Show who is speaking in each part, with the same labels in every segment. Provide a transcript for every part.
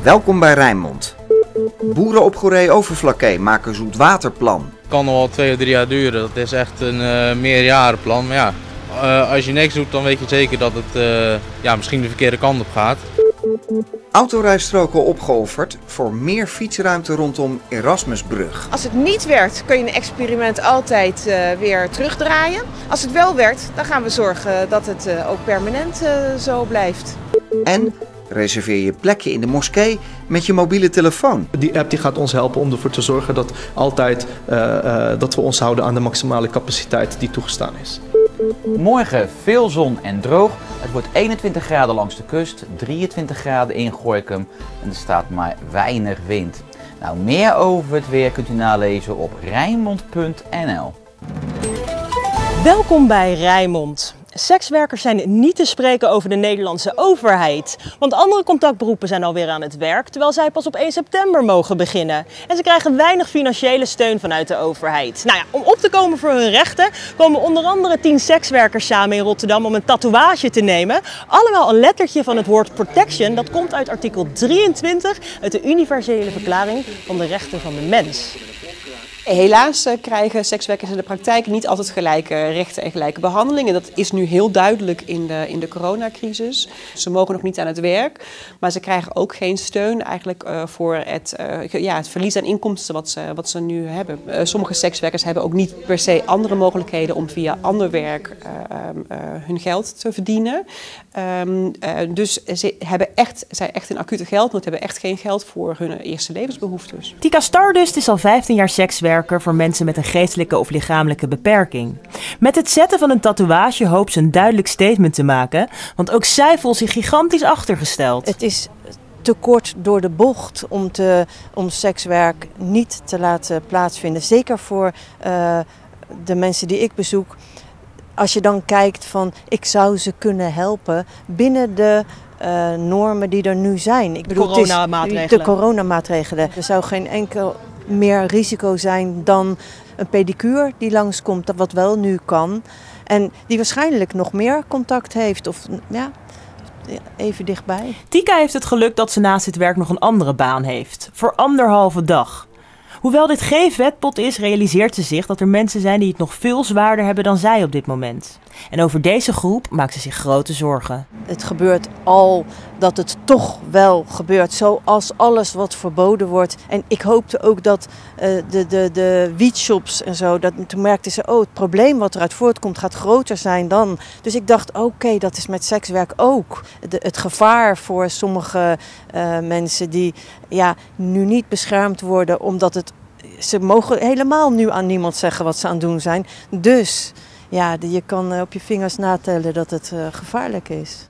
Speaker 1: Welkom bij Rijnmond. Boeren op Goeree-Overflakkee maken zoetwaterplan.
Speaker 2: Het kan nog wel 2 of 3 jaar duren, dat is echt een meerjarenplan. Maar ja, als je niks doet dan weet je zeker dat het misschien de verkeerde kant op gaat.
Speaker 1: Autorijstroken opgeofferd voor meer fietsruimte rondom Erasmusbrug.
Speaker 3: Als het niet werkt kun je een experiment altijd weer terugdraaien. Als het wel werkt, dan gaan we zorgen dat het ook permanent zo blijft.
Speaker 1: En reserveer je plekje in de moskee met je mobiele telefoon.
Speaker 4: Die app die gaat ons helpen om ervoor te zorgen dat dat we ons houden aan de maximale capaciteit die toegestaan is.
Speaker 5: Morgen veel zon en droog. Het wordt 21 graden langs de kust, 23 graden in Gorinchem en er staat maar weinig wind. Nou, meer over het weer kunt u nalezen op Rijnmond.nl.
Speaker 6: Welkom bij Rijnmond. Sekswerkers zijn niet te spreken over de Nederlandse overheid. Want andere contactberoepen zijn alweer aan het werk, terwijl zij pas op 1 september mogen beginnen. En ze krijgen weinig financiële steun vanuit de overheid. Nou ja, om op te komen voor hun rechten komen onder andere 10 sekswerkers samen in Rotterdam om een tatoeage te nemen. Allemaal een lettertje van het woord protection, dat komt uit artikel 23 uit de Universele Verklaring van de Rechten van de Mens.
Speaker 3: Helaas krijgen sekswerkers in de praktijk niet altijd gelijke rechten en gelijke behandelingen. Dat is nu heel duidelijk in de coronacrisis. Ze mogen nog niet aan het werk, maar ze krijgen ook geen steun eigenlijk voor het verlies aan inkomsten wat ze nu hebben. Sommige sekswerkers hebben ook niet per se andere mogelijkheden om via ander werk hun geld te verdienen. Dus ze zijn echt in acute geldnood, hebben echt geen geld voor hun eerste levensbehoeftes.
Speaker 6: Tika Stardust is al 15 jaar sekswerker voor mensen met een geestelijke of lichamelijke beperking. Met het zetten van een tatoeage hoopt ze een duidelijk statement te maken, want ook zij voelt zich gigantisch achtergesteld.
Speaker 7: Het is te kort door de bocht om sekswerk niet te laten plaatsvinden. Zeker voor de mensen die ik bezoek. Als je dan kijkt van ik zou ze kunnen helpen binnen de normen die er nu zijn. Ik bedoel, de coronamaatregelen. Er zou geen enkel meer risico zijn dan een pedicure die langskomt, wat wel nu kan. En die waarschijnlijk nog meer contact heeft of ja, even dichtbij.
Speaker 6: Tika heeft het geluk dat ze naast dit werk nog een andere baan heeft. Voor 1,5 dag. Hoewel dit geen vetpot is, realiseert ze zich dat er mensen zijn die het nog veel zwaarder hebben dan zij op dit moment. En over deze groep maakt ze zich grote zorgen.
Speaker 7: Het gebeurt al dat het toch wel gebeurt, zoals alles wat verboden wordt. En ik hoopte ook dat de wietshops en zo, toen merkten ze, het probleem wat eruit voortkomt gaat groter zijn dan. Dus ik dacht, oké, dat is met sekswerk ook. Het gevaar voor sommige mensen die nu niet beschermd worden, omdat ze mogen helemaal nu aan niemand zeggen wat ze aan het doen zijn. Dus ja, je kan op je vingers natellen dat het gevaarlijk is.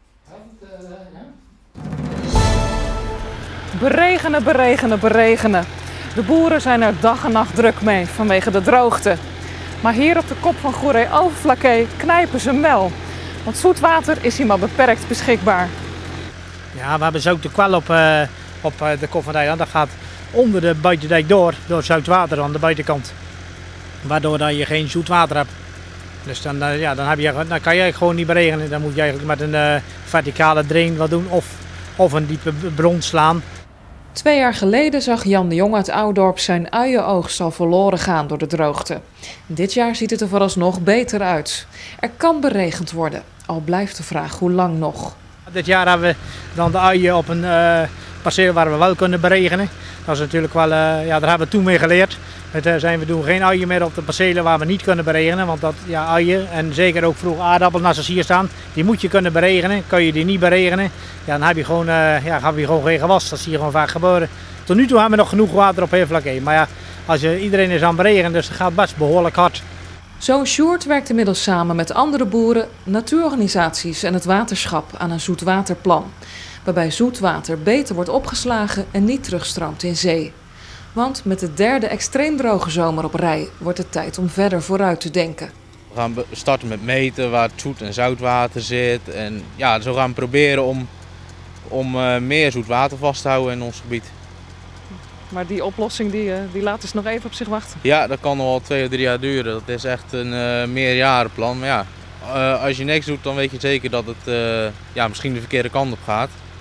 Speaker 8: Beregenen, beregenen, beregenen. De boeren zijn er dag en nacht druk mee vanwege de droogte. Maar hier op de kop van Goeree-Overflakkee knijpen ze hem wel. Want zoetwater is hier maar beperkt beschikbaar.
Speaker 9: Ja, we hebben zoute kwal op de kop van de eiland. Dat gaat onder de buitendijk door zoutwater aan de buitenkant. Waardoor dat je geen zoet water hebt. Dus dan kan je gewoon niet beregenen. Dan moet je eigenlijk met een verticale drain wat doen of een diepe bron slaan.
Speaker 8: 2 jaar geleden zag Jan de Jong uit Oudorp zijn uienoogst al verloren gaan door de droogte. Dit jaar ziet het er vooralsnog beter uit. Er kan beregend worden, al blijft de vraag hoe lang nog.
Speaker 9: Dit jaar hebben we dan de uien op een perceel waar we wel kunnen beregenen. Dat is natuurlijk wel, daar hebben we toen mee geleerd. We doen geen uien meer op de percelen waar we niet kunnen beregenen. Want uien en zeker ook vroeg aardappelen als ze hier staan, die moet je kunnen beregenen. Kun je die niet beregenen, dan heb je gewoon, geen gewas. Dat zie je gewoon vaak gebeuren. Tot nu toe hebben we nog genoeg water op Overflakkee. Maar ja, iedereen is aan het beregenen, dus het gaat best behoorlijk hard.
Speaker 8: Zo'n Sjoerd werkt inmiddels samen met andere boeren, natuurorganisaties en het waterschap aan een zoetwaterplan. Waarbij zoetwater beter wordt opgeslagen en niet terugstroomt in zee. Want met de 3e extreem droge zomer op rij wordt het tijd om verder vooruit te denken.
Speaker 2: We gaan starten met meten waar het zoet en zoutwater zit. En ja, zo gaan we proberen om meer zoetwater vast te houden in ons gebied.
Speaker 8: Maar die oplossing die laat dus nog even op zich wachten?
Speaker 2: Ja, dat kan nog wel 2 of 3 jaar duren. Dat is echt een meerjarenplan. Maar ja, als je niks doet dan weet je zeker dat het misschien de verkeerde kant op gaat.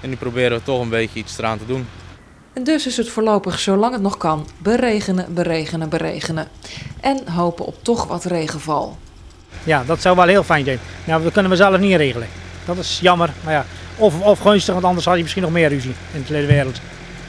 Speaker 2: En nu proberen we toch een beetje iets eraan te doen.
Speaker 8: En dus is het voorlopig, zolang het nog kan, beregenen, beregenen, beregenen. En hopen op toch wat regenval.
Speaker 9: Ja, dat zou wel heel fijn zijn. Nou, dat kunnen we zelf niet regelen. Dat is jammer, maar ja, of gunstig, want anders had je misschien nog meer ruzie in de hele wereld.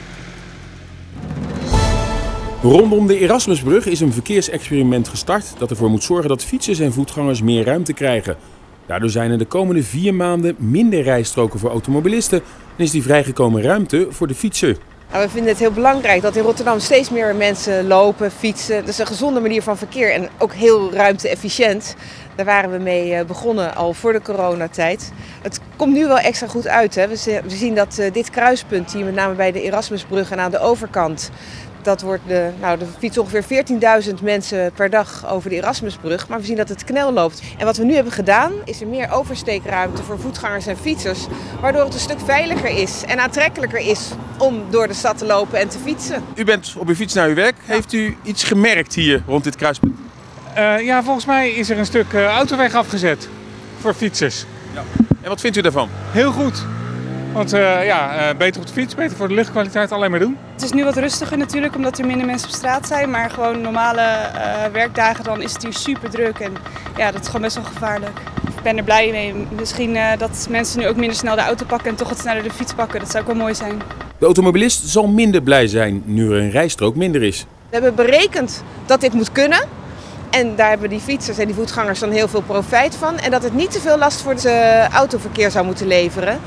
Speaker 10: Rondom de Erasmusbrug is een verkeersexperiment gestart dat ervoor moet zorgen dat fietsers en voetgangers meer ruimte krijgen. Daardoor zijn er de komende 4 maanden minder rijstroken voor automobilisten en is die vrijgekomen ruimte voor de fietser.
Speaker 11: Nou, we vinden het heel belangrijk dat in Rotterdam steeds meer mensen lopen, fietsen. Dat is een gezonde manier van verkeer en ook heel ruimte-efficiënt. Daar waren we mee begonnen al voor de coronatijd. Het komt nu wel extra goed uit. Hè? We zien dat dit kruispunt, hier met name bij de Erasmusbrug en aan de overkant, dat wordt er fietsen ongeveer 14.000 mensen per dag over de Erasmusbrug. Maar we zien dat het knel loopt. En wat we nu hebben gedaan, is er meer oversteekruimte voor voetgangers en fietsers. Waardoor het een stuk veiliger is en aantrekkelijker is om door de stad te lopen en te fietsen.
Speaker 10: U bent op uw fiets naar uw werk. Heeft u iets gemerkt hier rond dit kruispunt?
Speaker 12: Ja, volgens mij is er een stuk autoweg afgezet voor fietsers.
Speaker 10: Ja. En wat vindt u daarvan?
Speaker 12: Heel goed. Want beter op de fiets, beter voor de luchtkwaliteit, alleen maar doen.
Speaker 13: Het is nu wat rustiger natuurlijk, omdat er minder mensen op straat zijn. Maar gewoon normale werkdagen, dan is het hier super druk. En ja, dat is gewoon best wel gevaarlijk. Ik ben er blij mee. Misschien dat mensen nu ook minder snel de auto pakken en toch wat sneller de fiets pakken. Dat zou ook wel mooi zijn.
Speaker 10: De automobilist zal minder blij zijn nu er een rijstrook minder is.
Speaker 11: We hebben berekend dat dit moet kunnen. En daar hebben die fietsers en die voetgangers dan heel veel profijt van. En dat het niet te veel last voor het autoverkeer zou moeten leveren.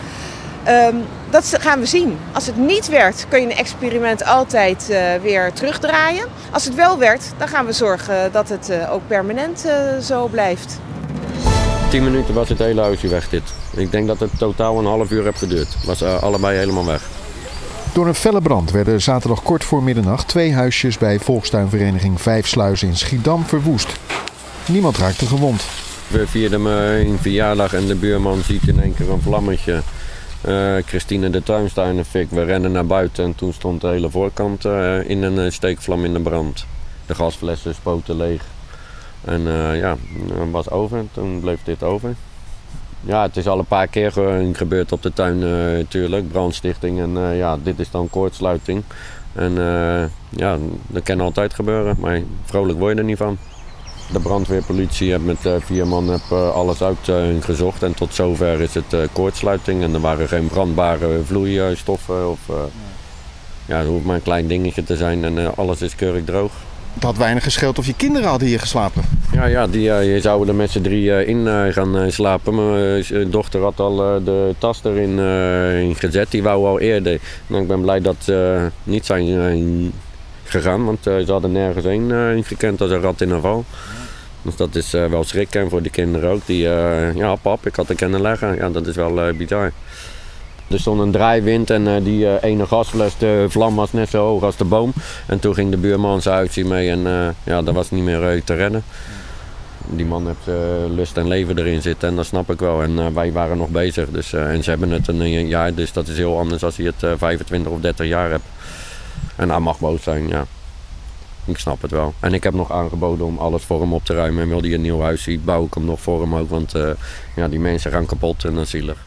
Speaker 11: Dat gaan we zien. Als het niet werkt, kun je een experiment altijd weer terugdraaien. Als het wel werkt, dan gaan we zorgen dat het ook permanent zo blijft.
Speaker 14: 10 minuten was het hele huisje weg dit. Ik denk dat het totaal een half uur heeft geduurd. Was allebei helemaal weg.
Speaker 15: Door een felle brand werden zaterdag kort voor middernacht 2 huisjes bij Volkstuinvereniging 5 Sluizen in Schiedam verwoest. Niemand raakte gewond.
Speaker 14: We vierden mijn verjaardag en de buurman ziet in één keer een vlammetje. Christine de tuinster in de fik. We rennen naar buiten en toen stond de hele voorkant in een steekvlam in de brand. De gasflessen spoten leeg. En het was over. Toen bleef dit over. Ja, het is al een paar keer gebeurd op de tuin natuurlijk. Brandstichting en dit is dan koortsluiting. En dat kan altijd gebeuren, maar vrolijk word je er niet van. De brandweerpolitie heeft met 4 man alles uitgezocht en tot zover is het koortsluiting. En er waren geen brandbare vloeistoffen. Het hoeft maar een klein dingetje te zijn en alles is keurig droog.
Speaker 15: Het had weinig gescheeld of je kinderen hadden hier geslapen.
Speaker 14: Ja, je zouden er met z'n 3 in gaan slapen. Mijn dochter had al de tas erin gezet, die wou al eerder. Nou, ik ben blij dat ze niet zijn gegaan, want ze hadden nergens heen gekend als een rat in een val. Dus dat is wel schrikken voor de kinderen ook. Die, pap, ik had er kunnen leggen. Ja, dat is wel bizar. Er stond een draaiwind en die ene gasfles, de vlam was net zo hoog als de boom. En toen ging de buurman zijn huisje mee en dat was niet meer te redden. Die man heeft lust en leven erin zitten en dat snap ik wel. En wij waren nog bezig dus, en ze hebben het een jaar, dus dat is heel anders als je het 25 of 30 jaar hebt. En hij mag boos zijn, ja. Ik snap het wel. En ik heb nog aangeboden om alles voor hem op te ruimen. En wil hij een nieuw huis ziet, bouw ik hem nog voor hem ook. Want die mensen gaan kapot en dat is zielig.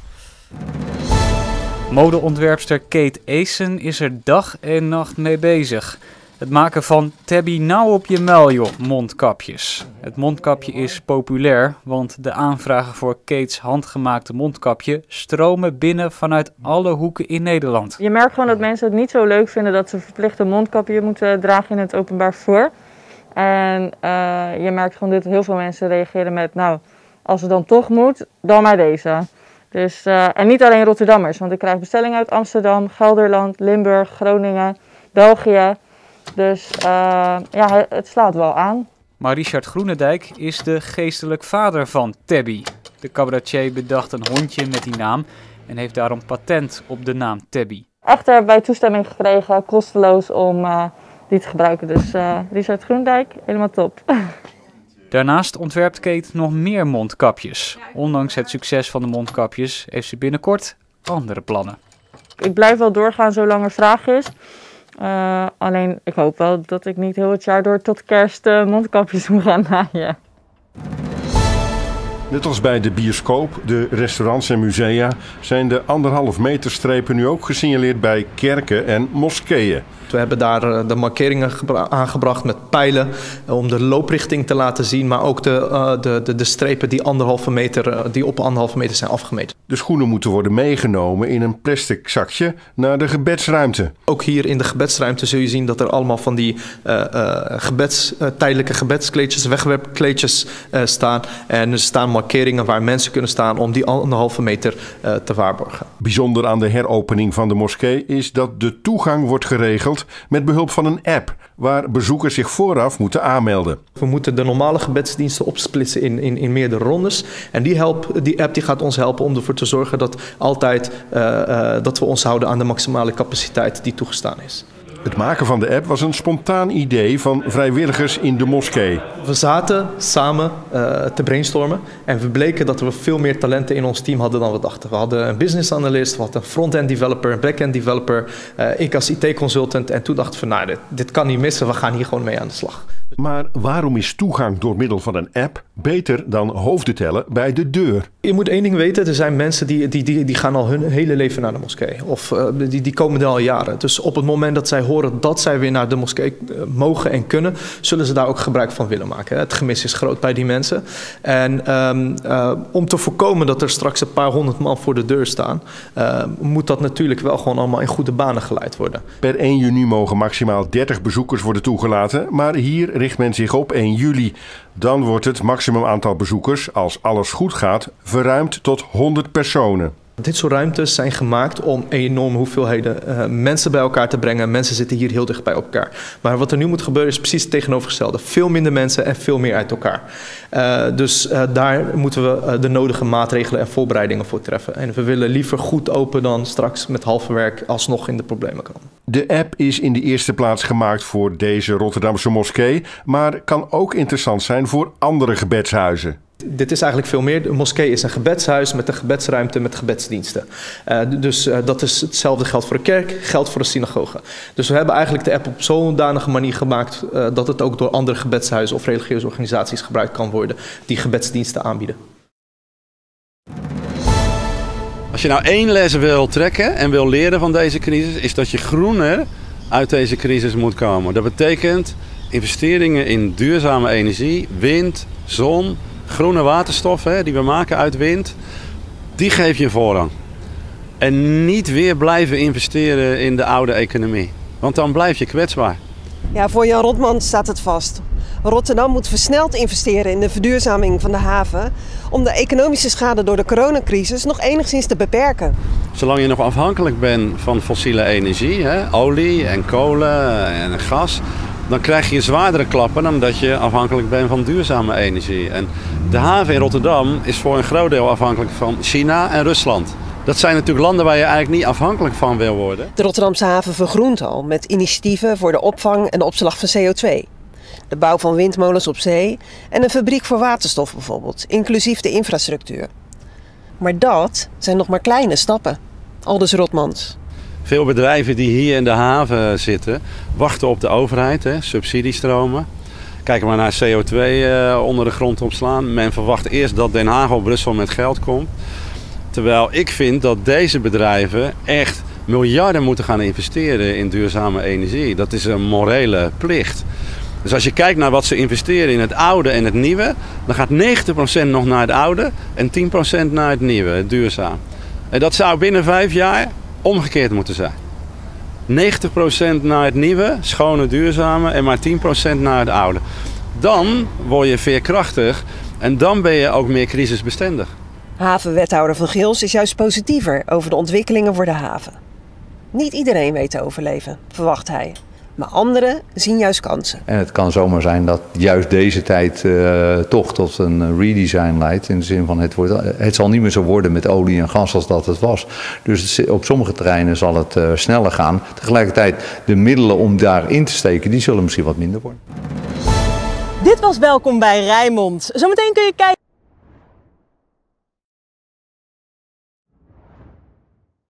Speaker 16: Modeontwerpster Kate Eason is er dag en nacht mee bezig. Het maken van Tabby nou op je muil joh mondkapjes. Het mondkapje is populair, want de aanvragen voor Kate's handgemaakte mondkapje stromen binnen vanuit alle hoeken in Nederland.
Speaker 17: Je merkt gewoon dat mensen het niet zo leuk vinden dat ze verplicht een mondkapje moeten dragen in het openbaar vervoer. En je merkt gewoon dat heel veel mensen reageren met, nou, als het dan toch moet, dan maar deze. Dus, en niet alleen Rotterdammers, want ik krijg bestellingen uit Amsterdam, Gelderland, Limburg, Groningen, België. Dus het slaat wel aan.
Speaker 16: Maar Richard Groenendijk is de geestelijk vader van Tabby. De cabaretier bedacht een hondje met die naam en heeft daarom patent op de naam Tabby.
Speaker 17: Echt erbij toestemming gekregen, kosteloos om die te gebruiken. Dus Richard Groenendijk, helemaal top.
Speaker 16: Daarnaast ontwerpt Kate nog meer mondkapjes. Ondanks het succes van de mondkapjes heeft ze binnenkort andere plannen.
Speaker 17: Ik blijf wel doorgaan zolang er vraag is. Alleen ik hoop wel dat ik niet heel het jaar door tot kerst mondkapjes moet gaan naaien.
Speaker 18: Net als bij de bioscoop, de restaurants en musea zijn de 1,5 meter strepen nu ook gesignaleerd bij kerken en moskeeën.
Speaker 4: We hebben daar de markeringen aangebracht met pijlen om de looprichting te laten zien, maar ook de strepen die op 1,5 meter zijn afgemeten.
Speaker 18: De schoenen moeten worden meegenomen in een plastic zakje naar de gebedsruimte.
Speaker 4: Ook hier in de gebedsruimte zul je zien dat er allemaal van die tijdelijke gebedskleedjes, wegwerpkleedjes staan. En er staan markeringen waar mensen kunnen staan om die 1,5 meter te waarborgen.
Speaker 18: Bijzonder aan de heropening van de moskee is dat de toegang wordt geregeld met behulp van een app waar bezoekers zich vooraf moeten aanmelden.
Speaker 4: We moeten de normale gebedsdiensten opsplitsen in meerdere rondes. En die app die gaat ons helpen om ervoor te zorgen dat dat we ons houden aan de maximale capaciteit die toegestaan is.
Speaker 18: Het maken van de app was een spontaan idee van vrijwilligers in de moskee.
Speaker 4: We zaten samen te brainstormen en we bleken dat we veel meer talenten in ons team hadden dan we dachten. We hadden een business analyst, we hadden een front-end developer, een back-end developer, ik als IT-consultant. En toen dachten we, nou, dit kan niet missen, we gaan hier gewoon mee aan de slag.
Speaker 18: Maar waarom is toegang door middel van een app beter dan hoofden tellen bij de deur?
Speaker 4: Je moet één ding weten, er zijn mensen die gaan al hun hele leven naar de moskee. Of die komen er al jaren. Dus op het moment dat zij horen dat zij weer naar de moskee mogen en kunnen, zullen ze daar ook gebruik van willen maken. Het gemis is groot bij die mensen. En om te voorkomen dat er straks een paar 100 man voor de deur staan, moet dat natuurlijk wel gewoon allemaal in goede banen geleid worden.
Speaker 18: Per 1 juni mogen maximaal 30 bezoekers worden toegelaten, maar hier richt men zich op 1 juli. Dan wordt het maximum aantal bezoekers, als alles goed gaat, verruimd tot 100 personen.
Speaker 4: Dit soort ruimtes zijn gemaakt om enorme hoeveelheden mensen bij elkaar te brengen. Mensen zitten hier heel dicht bij elkaar. Maar wat er nu moet gebeuren is precies het tegenovergestelde. Veel minder mensen en veel meer uit elkaar. Dus daar moeten we de nodige maatregelen en voorbereidingen voor treffen. En we willen liever goed open dan straks met halve werk alsnog in de problemen komen.
Speaker 18: De app is in de eerste plaats gemaakt voor deze Rotterdamse moskee, maar kan ook interessant zijn voor andere gebedshuizen.
Speaker 4: Dit is eigenlijk veel meer. De moskee is een gebedshuis met een gebedsruimte met gebedsdiensten. Dus dat is hetzelfde geldt voor de kerk, geldt voor de synagoge. Dus we hebben eigenlijk de app op zo'n danige manier gemaakt dat het ook door andere gebedshuizen of religieuze organisaties gebruikt kan worden die gebedsdiensten aanbieden.
Speaker 19: Als je nou 1 les wil trekken en wil leren van deze crisis, is dat je groener uit deze crisis moet komen. Dat betekent investeringen in duurzame energie, wind, zon, groene waterstoffen die we maken uit wind, die geef je voorrang. En niet weer blijven investeren in de oude economie, want dan blijf je kwetsbaar.
Speaker 20: Ja, voor Jan Rotman staat het vast. Rotterdam moet versneld investeren in de verduurzaming van de haven om de economische schade door de coronacrisis nog enigszins te beperken.
Speaker 19: Zolang je nog afhankelijk bent van fossiele energie, olie en kolen en gas, dan krijg je zwaardere klappen dan dat je afhankelijk bent van duurzame energie. En de haven in Rotterdam is voor een groot deel afhankelijk van China en Rusland. Dat zijn natuurlijk landen waar je eigenlijk niet afhankelijk van wil worden.
Speaker 20: De Rotterdamse haven vergroent al met initiatieven voor de opvang en de opslag van CO2. De bouw van windmolens op zee en een fabriek voor waterstof bijvoorbeeld, inclusief de infrastructuur. Maar dat zijn nog maar kleine stappen, aldus Rotmans.
Speaker 19: Veel bedrijven die hier in de haven zitten, wachten op de overheid, subsidiestromen. Kijk maar naar CO2 onder de grond opslaan. Men verwacht eerst dat Den Haag of Brussel met geld komt. Terwijl ik vind dat deze bedrijven echt miljarden moeten gaan investeren in duurzame energie. Dat is een morele plicht. Dus als je kijkt naar wat ze investeren in het oude en het nieuwe, dan gaat 90% nog naar het oude en 10% naar het nieuwe, het duurzaam. En dat zou binnen 5 jaar omgekeerd moeten zijn. 90% naar het nieuwe, schone, duurzame en maar 10% naar het oude. Dan word je veerkrachtig en dan ben je ook meer crisisbestendig.
Speaker 20: Havenwethouder Van Gils is juist positiever over de ontwikkelingen voor de haven. Niet iedereen weet te overleven, verwacht hij. Maar anderen zien juist kansen.
Speaker 21: En het kan zomaar zijn dat juist deze tijd toch tot een redesign leidt. In de zin van het zal niet meer zo worden met olie en gas als dat het was. Dus op sommige terreinen zal het sneller gaan. Tegelijkertijd de middelen om daarin te steken, die zullen misschien wat minder worden.
Speaker 6: Dit was Welkom bij Rijnmond. Zometeen kun je kijken.